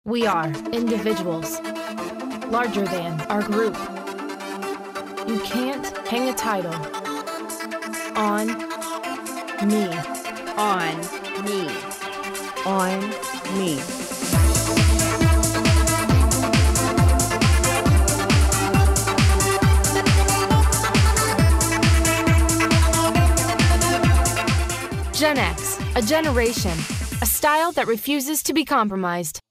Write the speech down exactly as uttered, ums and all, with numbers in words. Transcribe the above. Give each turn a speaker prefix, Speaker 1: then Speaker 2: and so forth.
Speaker 1: We are individuals, larger than our group. You can't hang a title on me.
Speaker 2: On me. On me.
Speaker 1: Gen X, a generation, a style that refuses to be compromised.